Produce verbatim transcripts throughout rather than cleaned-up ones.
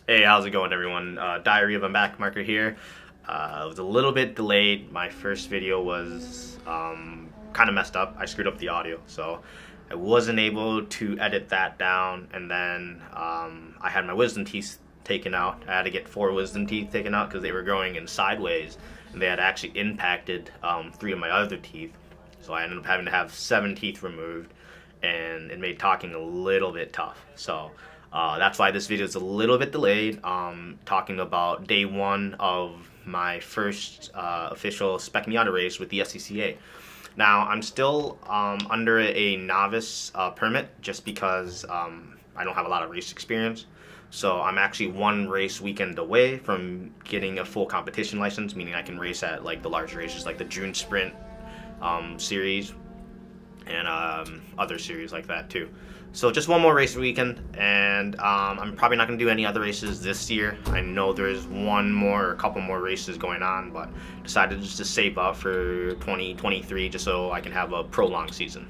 Hey, how's it going, everyone? Uh, Diary of a Backmarker here. Uh, it was a little bit delayed. My first video was um, kind of messed up. I screwed up the audio, so I wasn't able to edit that down. And then um, I had my wisdom teeth taken out. I had to get four wisdom teeth taken out because they were growing in sideways, and they had actually impacted um, three of my other teeth. So I ended up having to have seven teeth removed, and it made talking a little bit tough. So. Uh, that's why this video is a little bit delayed, um, talking about day one of my first uh, official Spec Miata race with the S C C A. Now, I'm still um, under a novice uh, permit just because um, I don't have a lot of race experience. So I'm actually one race weekend away from getting a full competition license, meaning I can race at like the large races like the June Sprint um, series and um, other series like that too. So just one more race weekend, and um, I'm probably not going to do any other races this year. I know there's one more or a couple more races going on, but decided just to save up for twenty twenty-three just so I can have a prolonged season.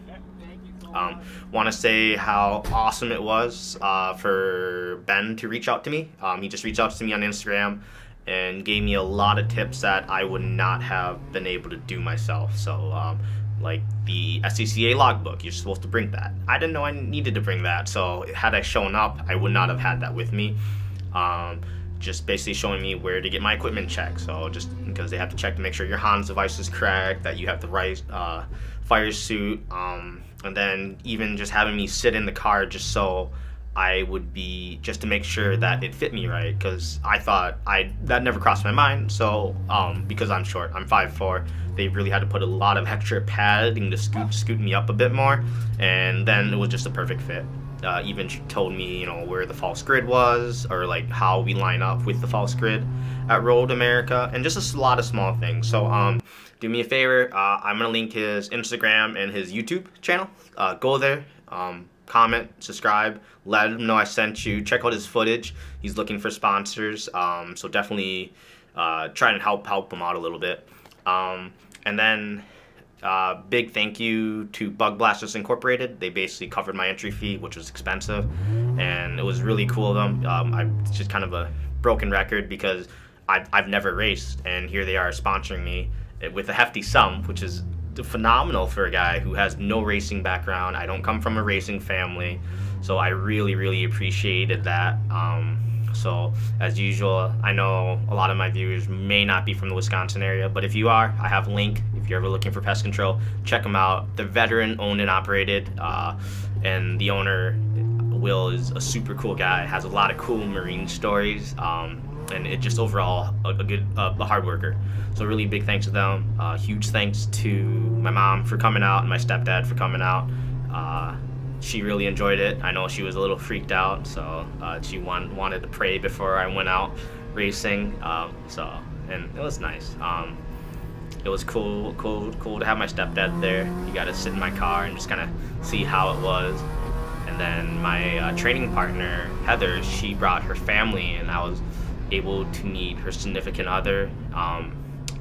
Um, want to say how awesome it was uh, for Ben to reach out to me. Um, he just reached out to me on Instagram and gave me a lot of tips that I would not have been able to do myself. So um, like the S C C A logbook, you're supposed to bring that. I didn't know I needed to bring that, so had I shown up, I would not have had that with me. Um, just basically showing me where to get my equipment checked. So just because they have to check to make sure your Hans device is correct, that you have the right uh, fire suit, um, and then even just having me sit in the car just so I would be, just to make sure that it fit me right, because I thought, I that never crossed my mind. So um, because I'm short, I'm five foot four, they really had to put a lot of extra padding to scoot, scoot me up a bit more, and then it was just a perfect fit. Uh, even she told me, you know, where the false grid was, or like how we line up with the false grid at Road America, and just a lot of small things. So um, do me a favor, uh, I'm gonna link his Instagram and his YouTube channel. Uh, go there, um, comment, subscribe, let him know I sent you. Check out his footage. He's looking for sponsors, um, so definitely uh, try and help help him out a little bit. Um, and then uh, big thank you to Bug Blasters Incorporated. They basically covered my entry fee, which was expensive, and it was really cool of them. Um, I, it's just kind of a broken record because I've, I've never raced, and here they are sponsoring me with a hefty sum, which is phenomenal for a guy who has no racing background. I don't come from a racing family, so I really really appreciated that. Um, so as usual, I know a lot of my viewers may not be from the Wisconsin area, but if you are, I have a link. If you're ever looking for pest control, check them out. They're veteran owned and operated, uh, and the owner, Will, is a super cool guy, has a lot of cool marine stories, um, and it just overall a, a good uh, a hard worker. So really big thanks to them. Uh, huge thanks to my mom for coming out and my stepdad for coming out. Uh, she really enjoyed it. I know she was a little freaked out, so uh, she want, wanted to pray before I went out racing. Um, so and it was nice. Um, it was cool, cool, cool to have my stepdad there. He got to sit in my car and just kind of see how it was. And then my uh, training partner Heather, she brought her family, and I was able to meet her significant other. Um,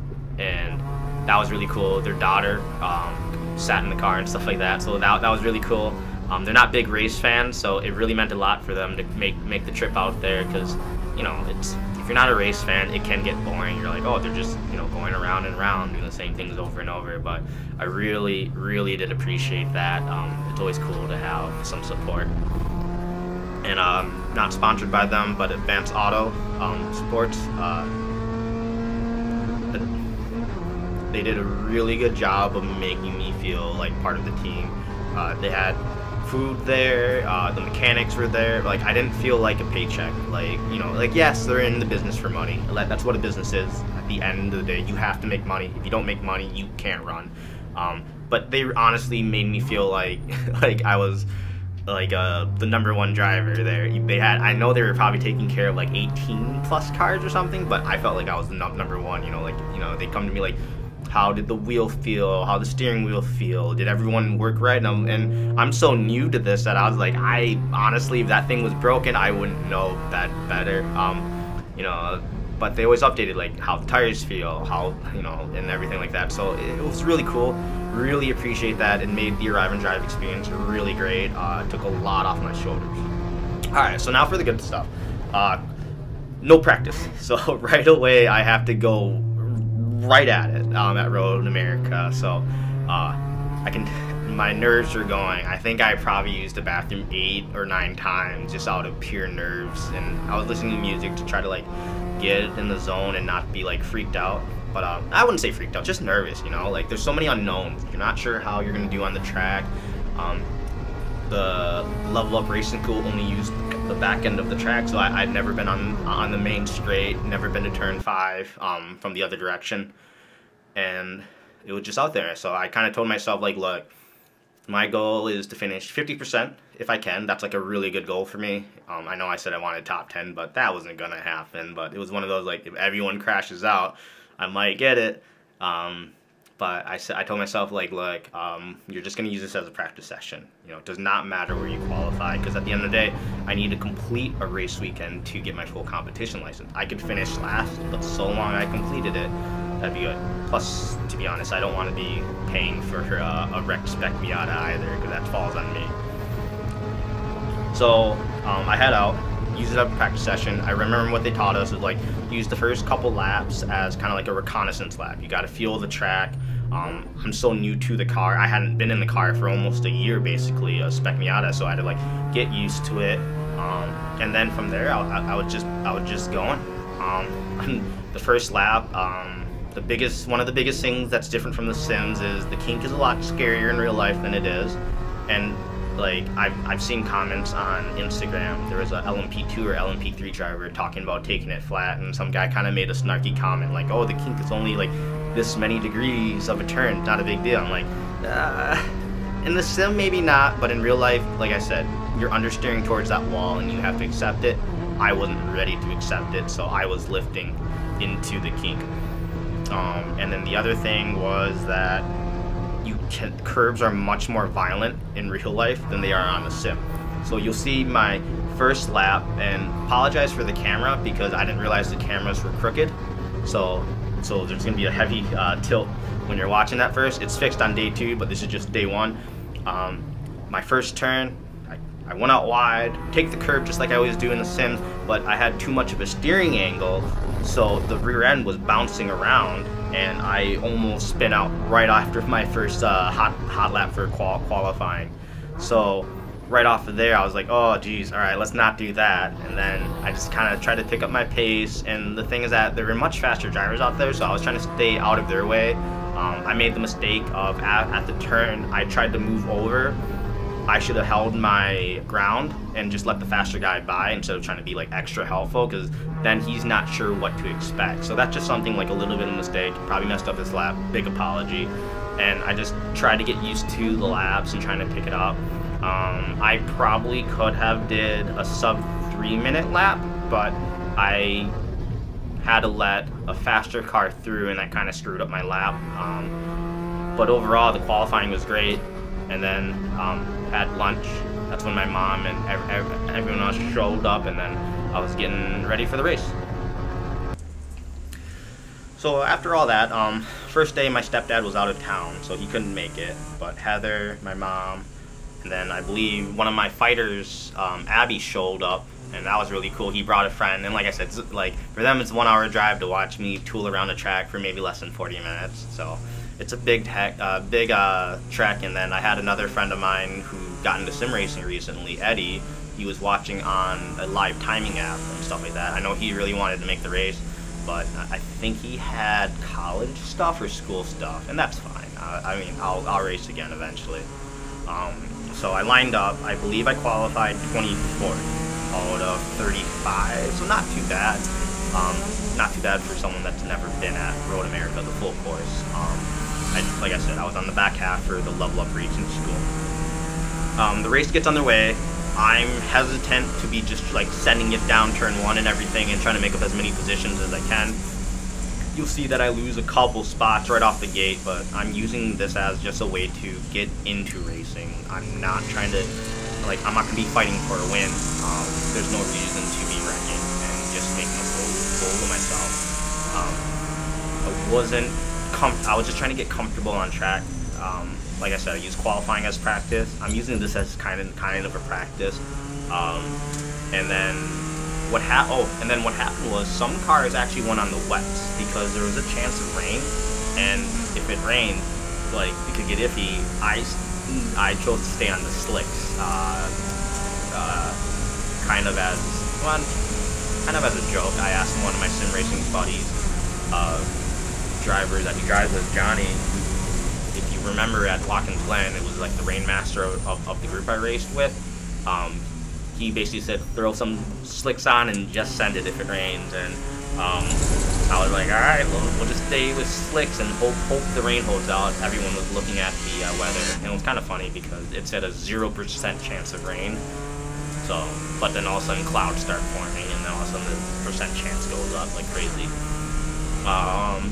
and that was really cool. Their daughter um, sat in the car and stuff like that, so that, that was really cool. Um, they're not big race fans, so it really meant a lot for them to make make the trip out there, because you know, it's, if you're not a race fan, it can get boring. You're like, oh, they're just, you know, going around and around doing the same things over and over. But I really really did appreciate that. Um, it's always cool to have some support. And um, not sponsored by them, but Advanced Auto um, Sports. Uh, They did a really good job of making me feel like part of the team. Uh, they had food there, uh, the mechanics were there. Like, I didn't feel like a paycheck. Like, you know, like, yes, they're in the business for money. Like, that's what a business is. At the end of the day, you have to make money. If you don't make money, you can't run. Um, but they honestly made me feel like like I was like uh, the number one driver there. They had, I know they were probably taking care of like eighteen plus cars or something, but I felt like I was the number one. You know, like, you know, they come to me like, how did the wheel feel? How the steering wheel feel? Did everyone work right? And I'm, and I'm so new to this that I was like, I honestly, if that thing was broken, I wouldn't know that better. Um, you know, but they always updated like how the tires feel, how, you know, and everything like that. So it was really cool. Really appreciate that. It made the arrive and drive experience really great. Uh, it took a lot off my shoulders. All right, so now for the good stuff. Uh, no practice. So right away I have to go right at it um, at Road America. So uh, I can, my nerves are going. I think I probably used the bathroom eight or nine times just out of pure nerves, and I was listening to music to try to like get in the zone and not be like freaked out. But um, I wouldn't say freaked out, just nervous, you know? Like, there's so many unknowns. You're not sure how you're gonna do on the track. Um, the Level Up Racing School only used the back end of the track, so I, I'd never been on on the main straight, never been to turn five um, from the other direction. And it was just out there. So I kind of told myself, like, look, my goal is to finish fifty percent if I can. That's like a really good goal for me. Um, I know I said I wanted top ten, but that wasn't gonna happen. But it was one of those, like, if everyone crashes out, I might get it. Um, but I said, I told myself, like, look, um, you're just gonna use this as a practice session. You know, it does not matter where you qualify, because at the end of the day, I need to complete a race weekend to get my full competition license. I could finish last, but so long I completed it, that'd be good. Plus, to be honest, I don't want to be paying for uh, a wrecked Spec Miata either, because that falls on me. So um, I head out, use it as a practice session. I remember what they taught us is, like, use the first couple laps as kind of like a reconnaissance lap. You got to feel the track. Um, I'm so new to the car. I hadn't been in the car for almost a year, basically, a Spec Miata, so I had to like get used to it. Um, and then from there, I, I, I would just I would just going. Um, the first lap. Um, The biggest, one of the biggest things that's different from the Sims is the kink is a lot scarier in real life than it is. And like, I've, I've seen comments on Instagram. There was a L M P two or L M P three driver talking about taking it flat, and some guy kind of made a snarky comment like, oh, the kink is only like this many degrees of a turn, not a big deal. I'm like, uh, in the Sim maybe not, but in real life, like I said, you're understeering towards that wall and you have to accept it. I wasn't ready to accept it, so I was lifting into the kink. Um, and then the other thing was that you can, curves are much more violent in real life than they are on the Sim. So you'll see my first lap, and apologize for the camera because I didn't realize the cameras were crooked. So, so there's gonna be a heavy uh, tilt when you're watching that first. It's fixed on day two, but this is just day one. Um, my first turn, I, I went out wide, take the curve just like I always do in the Sims, but I had too much of a steering angle, so the rear end was bouncing around, and I almost spin out right after my first uh, hot hot lap for qual qualifying. So right off of there, I was like, oh geez, all right, let's not do that. And then I just kind of tried to pick up my pace, and the thing is that there were much faster drivers out there, so I was trying to stay out of their way. Um, I made the mistake of at, at the turn, I tried to move over. I should have held my ground and just let the faster guy by instead of trying to be like extra helpful, because then he's not sure what to expect. So that's just something like a little bit of a mistake. Probably messed up this lap, big apology. And I just tried to get used to the laps and trying to pick it up. Um, I probably could have did a sub three minute lap, but I had to let a faster car through, and that kind of screwed up my lap. Um, but overall, the qualifying was great. And then um, had lunch. That's when my mom and ev ev everyone else showed up, and then I was getting ready for the race. So after all that, um, first day my stepdad was out of town, so he couldn't make it. But Heather, my mom, and then I believe one of my fighters, um, Abby, showed up, and that was really cool. He brought a friend, and like I said, it's, like for them it's a one-hour drive to watch me tool around the track for maybe less than forty minutes. So it's a big tech, uh, big uh, trek. And then I had another friend of mine who got into sim racing recently, Eddie. He was watching on a live timing app and stuff like that. I know he really wanted to make the race, but I think he had college stuff or school stuff, and that's fine. Uh, I mean, I'll, I'll race again eventually. Um, so I lined up. I believe I qualified twenty-fourth out of thirty-five, so not too bad. Um, not too bad for someone that's never been at Road America, the full course. Um, I, like I said, I was on the back half for the Level Up Racing School. Um, the race gets underway. I'm hesitant to be just like sending it down turn one and everything and trying to make up as many positions as I can. You'll see that I lose a couple spots right off the gate, but I'm using this as just a way to get into racing. I'm not trying to, like, I'm not going to be fighting for a win. Um, there's no reason to be wrecking and just making a fool, fool of myself. Um, I wasn't com I was just trying to get comfortable on track. Um, like I said, I use qualifying as practice. I'm using this as kind of kind of a practice. Um, and then what happened? Oh, and then what happened was some cars actually went on the wets because there was a chance of rain, and if it rained, like it could get iffy. I I chose to stay on the slicks, uh, uh, kind of as well, kind of as a joke. I asked one of my sim racing buddies, uh, drivers that he drives as Johnny. If you remember at Watkins Glen, it was like the Rainmaster of, of, of the group I raced with. Um, he basically said throw some slicks on and just send it if it rains, and um, I was like, all right, we'll, we'll just stay with slicks and hope hope the rain holds out. Everyone was looking at the uh, weather, and it was kind of funny because it said a zero percent chance of rain. So, but then all of a sudden clouds start forming, and then all of a sudden the percent chance goes up like crazy. Um,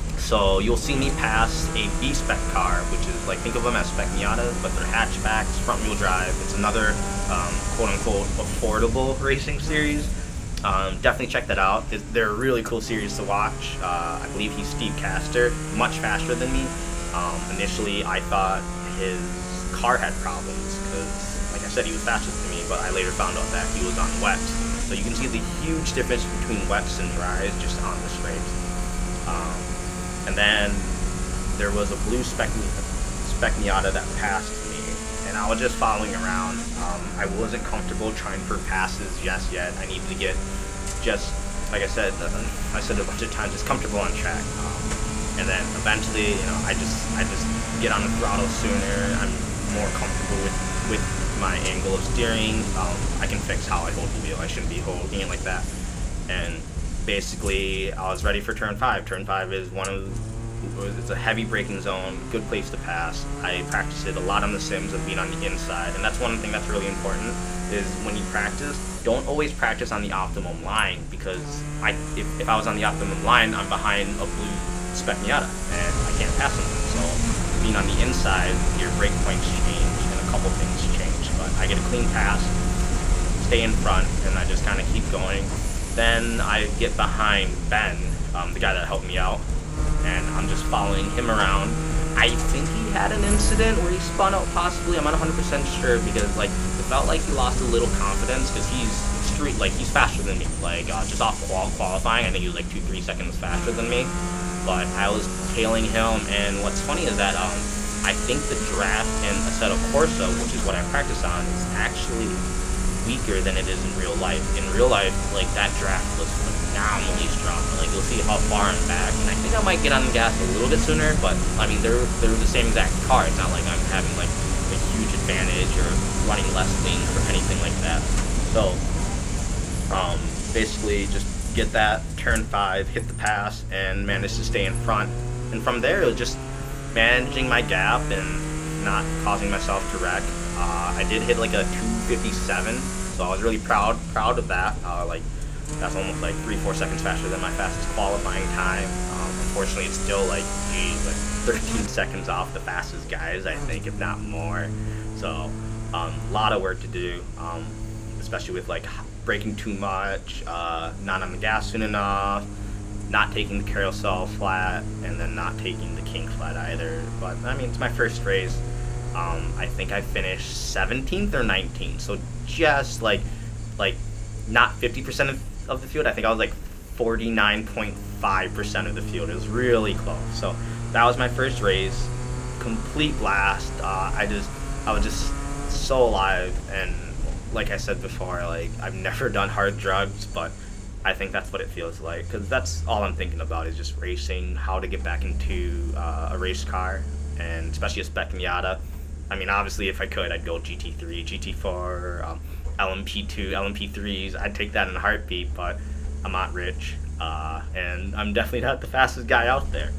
so you'll see me pass a B-Spec car, which is like, think of them as Spec Miatas, but they're hatchbacks, front-wheel drive. It's another um, quote-unquote affordable racing series. Um, definitely check that out. It, they're a really cool series to watch. Uh, I believe he's Steve Castor, much faster than me. Um, initially, I thought his car had problems because, like I said, he was faster than me, but I later found out that he was on wets. So you can see the huge difference between wets and dries just on this race. Um, and then there was a blue Spec, Spec Miata that passed me, and I was just following around. Um, I wasn't comfortable trying for passes just yet. I needed to get just, like I said, uh, I said a bunch of times, just comfortable on track. Um, and then eventually, you know, I just I just get on the throttle sooner. I'm more comfortable with with my angle of steering. Um, I can fix how I hold the wheel. I shouldn't be holding it like that. And basically, I was ready for turn five. Turn five is one of it's a heavy braking zone, good place to pass. I practice it a lot on the sims of being on the inside, and that's one thing that's really important, is when you practice, don't always practice on the optimum line, because I, if, if I was on the optimum line, I'm behind a blue Spec Miata, and I can't pass them. So being on the inside, your brake points change, and a couple things change, but I get a clean pass, stay in front, and I just kind of keep going. Then I get behind Ben, um, the guy that helped me out, and I'm just following him around. I think he had an incident where he spun out, possibly. I'm not one hundred percent sure, because like it felt like he lost a little confidence, because he's street like he's faster than me. Like uh, just off qual qualifying, I think he was like two, three seconds faster than me. But I was tailing him, and what's funny is that um, I think the draft in Assetto Corsa, which is what I practice on, is actually weaker than it is in real life. In real life, like that draft was phenomenally strong. Like you'll see how far I'm back, and I think I might get on the gas a little bit sooner. But I mean, they're they're the same exact car. It's not like I'm having like a huge advantage or running less lanes or anything like that. So um, basically, just get that turn five, hit the pass, and manage to stay in front. And from there, it was just managing my gap and not causing myself to wreck. Uh, I did hit like a two fifty-seven, so I was really proud proud of that. Uh, like that's almost like three four seconds faster than my fastest qualifying time. Um, unfortunately, it's still like geez, like thirteen seconds off the fastest guys, I think, if not more. So a um, lot of work to do, um, especially with like braking too much, uh, not on the gas soon enough, not taking the carousel flat, and then not taking the king flat either. But I mean, it's my first race. Um, I think I finished seventeenth or nineteenth, so just like, like not fifty percent of, of the field. I think I was like forty-nine point five percent of the field. It was really close. So that was my first race, complete blast. Uh, I just, I was just so alive, and like I said before, like I've never done hard drugs, but I think that's what it feels like, because that's all I'm thinking about is just racing, how to get back into uh, a race car, and especially a Spec Miata. I mean, obviously, if I could, I'd go G T three, G T four, um, L M P two, L M P threes. I'd take that in a heartbeat, but I'm not rich, uh, and I'm definitely not the fastest guy out there.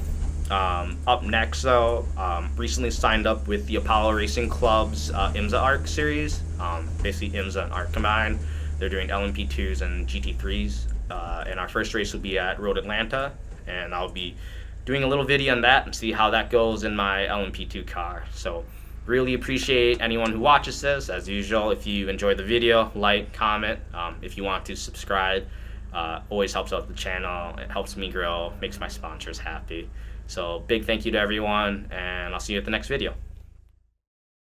Um, up next, though, um, recently signed up with the Apollo Racing Club's uh, IMSA ARC series. Um, basically, IMSA and ARC combined. They're doing L M P twos and G T threes, uh, and our first race will be at Road Atlanta, and I'll be doing a little video on that and see how that goes in my L M P two car. So really appreciate anyone who watches this. As usual, if you enjoyed the video, like, comment. Um, if you want to subscribe, uh, always helps out the channel. It helps me grow, makes my sponsors happy. So big thank you to everyone, and I'll see you at the next video.